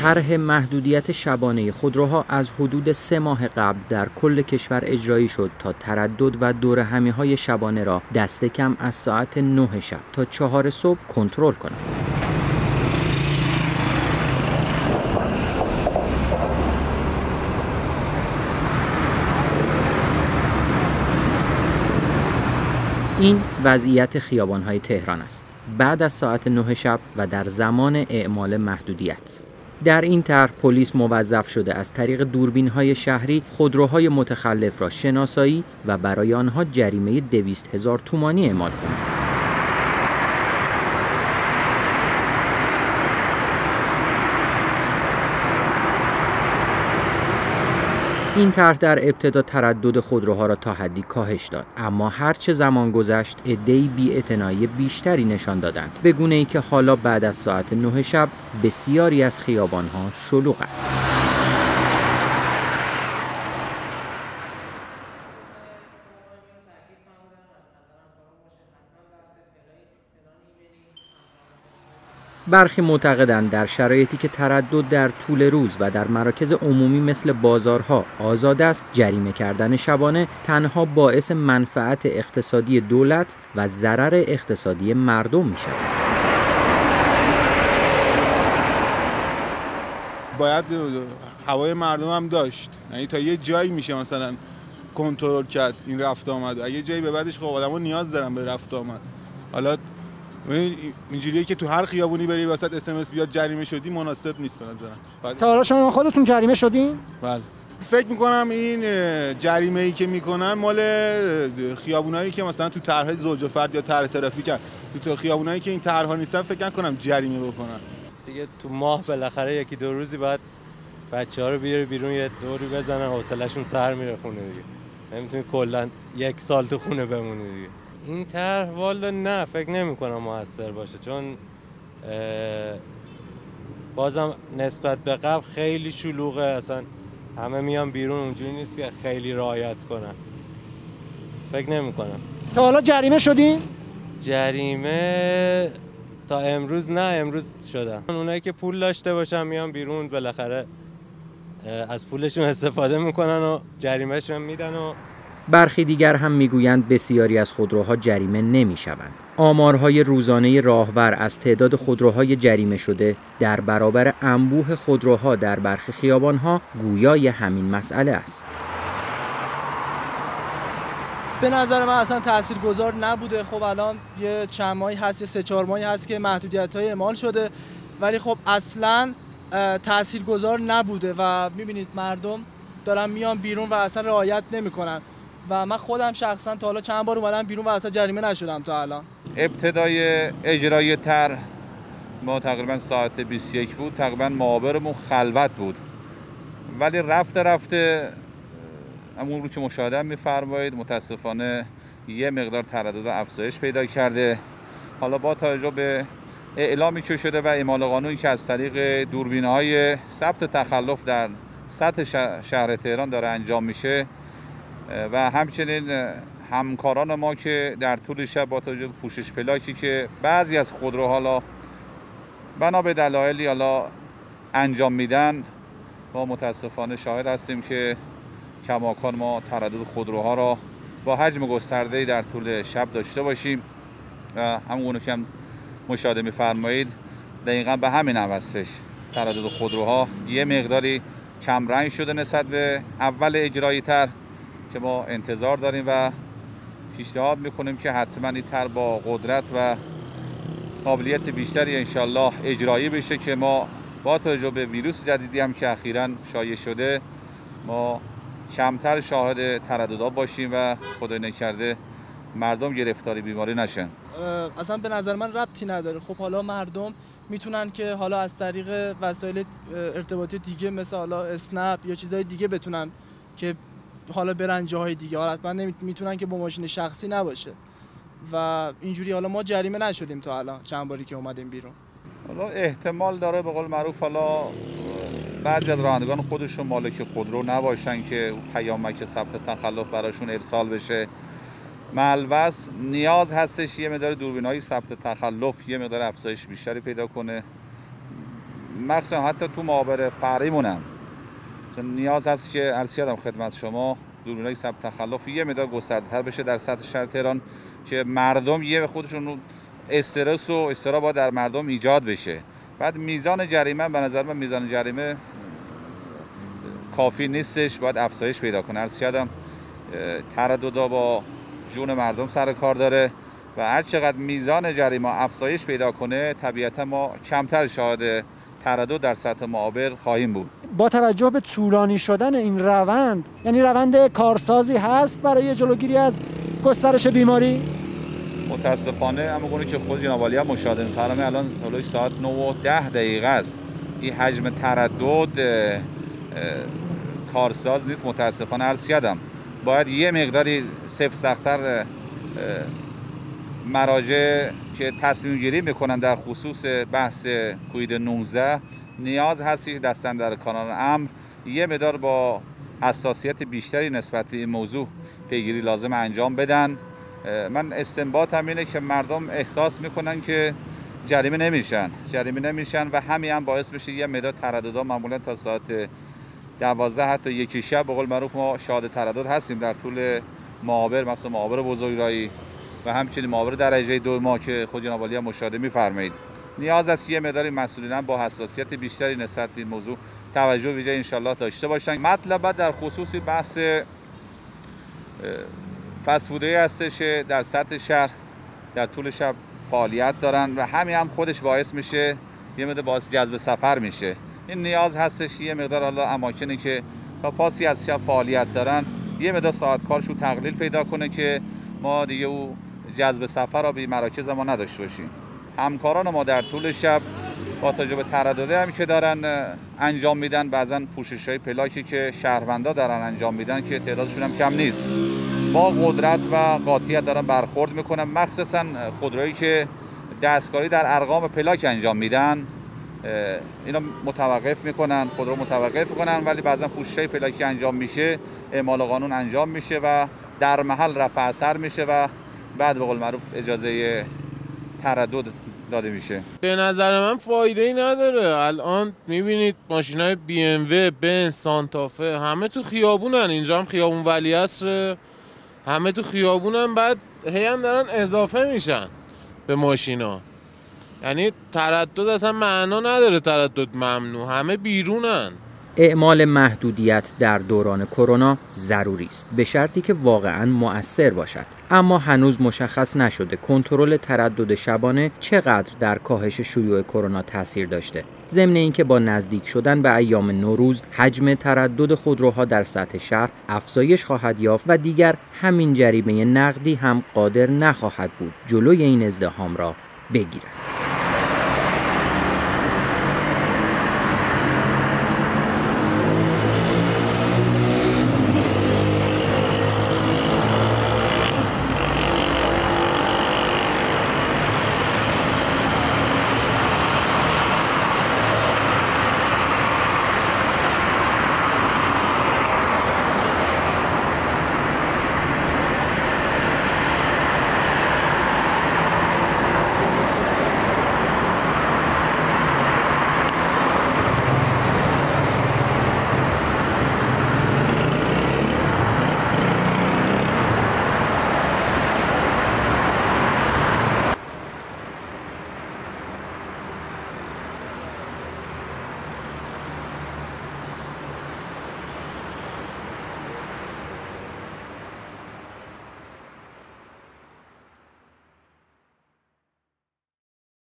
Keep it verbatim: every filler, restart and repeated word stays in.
طرح محدودیت شبانه خودروها از حدود سه ماه قبل در کل کشور اجرایی شد تا تردد و دورهمی‌های شبانه را دست کم از ساعت نه شب تا چهار صبح کنترل کنند. این وضعیت خیابان‌های تهران است بعد از ساعت نه شب و در زمان اعمال محدودیت. در این طرح پلیس موظف شده از طریق دوربین‌های شهری خودروهای متخلف را شناسایی و برای آنها جریمه دویست هزار تومانی اعمال کند. این طرح در ابتدا تردد خودروها را تا حدی کاهش داد، اما هرچه زمان گذشت عده‌ای بی‌اعتنایی بیشتری نشان دادند، به گونه‌ای که حالا بعد از ساعت نه شب بسیاری از خیابان‌ها شلوغ است. برخی معتقدند در شرایطی که تردد در طول روز و در مراکز عمومی مثل بازارها آزاد است، جریمه کردن شبانه تنها باعث منفعت اقتصادی دولت و ضرر اقتصادی مردم می شود. باید هوای مردم هم داشت، یعنی تا یه جایی میشه مثلا کنترل کرد این رفت آمد. اگه جایی به بعدش خب آدم‌ها نیاز دارن به رفت آمد. حالا اینجوریه که تو هر خیابونی بری وسط اس ام اس بیاد جریمه شدی مناسب نیست به نظرم. تا حالا شما خودتون جریمه شدین؟ بله. فکر میکنم این جریمه‌ای که میکنن مال خیابونایی که مثلا تو طرح زوج و فرد یا طرح ترافیک، تو خیابونایی که این طرح‌ها نیستن فکر نکنم جریمه بکنن. دیگه تو ماه بالاخره یکی دو روزی بعد بچه‌ها رو بیاره بیرون یه دوری بزنن، حوصله‌شون سر میره خونه دیگه. نمیتونی کلا یک سال تو خونه بمونی دیگه. این طرح والا نه فکر نمی کنم موثر باشه، چون بازم نسبت به قبل خیلی شلوغه، اصلا همه میان بیرون، اونجوری نیست که خیلی رعایت کنن. فکر نمی کنم. تا حالا جریمه شدین؟ جریمه تا امروز نه، امروز شدن. اونایی که پول داشته باشن میان بیرون، بالاخره از پولشون استفاده میکنن و جریمهشون میدن. و برخی دیگر هم میگویند بسیاری از خودروها جریمه نمیشوند. آمارهای روزانه راهور از تعداد خودروهای جریمه شده در برابر انبوه خودروها در برخی خیابانها گویای همین مسئله است. به نظر من اصلا تاثیرگذار نبوده. خب الان یه چند ماهی هست، یه سه چهار ماهی هست که محدودیت‌های اعمال شده، ولی خب اصلا تاثیرگذار نبوده و می‌بینید مردم دارن میان بیرون و اصلا رعایت نمی‌کنن. و من خودم شخصا تا حالا چند بار اومدم بیرون و اصلا جریمه نشدم تا الان. ابتدای اجرای طرح ما تقریبا ساعت بیست و یک بود، تقریبا معابرمون خلوت بود، ولی رفته رفته همون رو که مشاهده می‌فرمایید متاسفانه یه مقدار تردد و افزایش پیدا کرده. حالا با توجه به اعلامی که شده و اعمال قانونی که از طریق دوربین‌های ثبت تخلف در سطح شهر تهران داره انجام میشه و همچنین همکاران ما که در طول شب با توجه به پوشش پلاکی که بعضی از خودروها حالا بنا به دلایلی حالا انجام میدن، ما متاسفانه شاهد هستیم که کماکان ما تردد خودروها را با حجم گسترده‌ای در طول شب داشته باشیم و همونو که هم مشاهده می‌فرمایید دقیقاً به همین هم هستش. تردد خودروها یه مقداری کم رنگ شده نسبت به اول اجرای طرح که ما انتظار داریم و پیشنهاد میکنیم که حتما این طرح با قدرت و قابلیت بیشتری انشالله اجرایی بشه که ما با توجه به ویروس جدیدی هم که اخیراً شایع شده ما کمتر شاهد ترددها باشیم و خدای نکرده مردم گرفتاری بیماری نشن. اصلا به نظر من ربطی نداره. خب حالا مردم میتونن که حالا از طریق وسایل ارتباطی دیگه مثل حالا اسنپ یا چیزهای دیگه بتونن که حالا برن جاهای دیگه، حتما میتونن که با ماشین شخصی نباشه و اینجوری حالا ما جریمه نشدیم تا الان چند باری که اومدیم بیرون. حالا احتمال داره به قول معروف حالا بعضی از رانندگان خودشون مالک خودرو نباشن که پیامک ثبت تخلف براشون ارسال بشه. ملوث نیاز هستش یه مقدار دوربین‌های ثبت تخلف یه مقدار افزایش بیشتری پیدا کنه. مخصوصا حتی تو معابر فرعیمون هم، چون نیاز هست که عرض کردم خدمت شما دوربینای ثبت تخلف یه مقدار گسترده‌تر بشه در سطح شهر تهران که مردم یه به خودشون استرس و اضطراب در مردم ایجاد بشه. بعد میزان جریمه به نظر من میزان جریمه کافی نیستش، باید افزایش پیدا کنه. عرض کردم ترددها با جون مردم سر کار داره و هر چقدر میزان جریمه افزایش پیدا کنه طبیعتا ما کمتر شاهد تردد در سطح معابر خواهیم بود. با توجه به طولانی شدن این روند، یعنی روند کارسازی هست برای جلوگیری از گسترش بیماری؟ متاسفانه اما گونه که خود جناب عالی هم مشاهده می‌فرمایید الان حدود ساعت نه و ده دقیقه است. این حجم تردد کارساز نیست. متاسفانه عرض کردم باید یه مقداری سفت سخت‌تر مراجع که تصمیم گیری میکنن در خصوص بحث کووید نوزده نیاز هست که دستاندرکاران امر یه مقدار با حساسیت بیشتری نسبت به این موضوع پیگیری لازم انجام بدن. من استنباطم اینه که مردم احساس میکنن که جریمه نمیشن جریمه نمیشن و همین هم باعث میشه یه مقدار ترددها معمولا تا ساعت دوازده حتی یکی شب به قول معروف ما شاهد تردد هستیم در طول معابر، مثلا معابر بزرگراهی و همچنین معابر درجه دو ما که خود جناب عالی هم مشاهده می‌فرمایید. نیاز است که یه مقداری مسئولین با حساسیت بیشتری نسبت به این موضوع توجه ویژه ان شاءالله داشته باشن. مطلب در خصوص بحث فسفودی هستش در سطح شهر در طول شب فعالیت دارن و همین هم خودش باعث میشه یه مقدار باعث جذب سفر میشه. این نیاز هستش یه مقدار حالا اماکنی که تا پاسی از شب فعالیت دارن یه مقدار ساعت کارشو تقلیل پیدا کنه که ما دیگه او جذب سفر را به مراکز ما نداشته باشیم. همکاران ما در طول شب با توجه به ترددی هم که دارن انجام میدن، بعضن پوشش‌های پلاکی که شهروندا دارن انجام میدن که تعدادشون هم کم نیست، با قدرت و قاطعیت دارن برخورد میکنن. مخصوصا خودرویی که دستکاری در ارقام پلاک انجام میدن اینا متوقف میکنن، خودرو متوقف میکنن، ولی بعضا پوشش‌های پلاکی انجام میشه، اعمال قانون انجام میشه و در محل رفع اثر میشه و بعد به قول معروف اجازه تردد داده میشه. به نظر من فایده ای نداره. الان میبینید ماشینای بی ام و، بنز، سانتافه همه تو خیابونن. اینجا هم خیابون ولیعصر، همه تو خیابونن. بعد هی هم دارن اضافه میشن به ماشینا. یعنی تردد اصلا معنا نداره، تردد ممنوع، همه بیرونن. اعمال محدودیت در دوران کرونا ضروری است به شرطی که واقعاً مؤثر باشد، اما هنوز مشخص نشده کنترل تردد شبانه چقدر در کاهش شیوع کرونا تاثیر داشته. ضمن اینکه با نزدیک شدن به ایام نوروز حجم تردد خودروها در سطح شهر افزایش خواهد یافت و دیگر همین جریمه نقدی هم قادر نخواهد بود جلوی این ازدحام را بگیرد.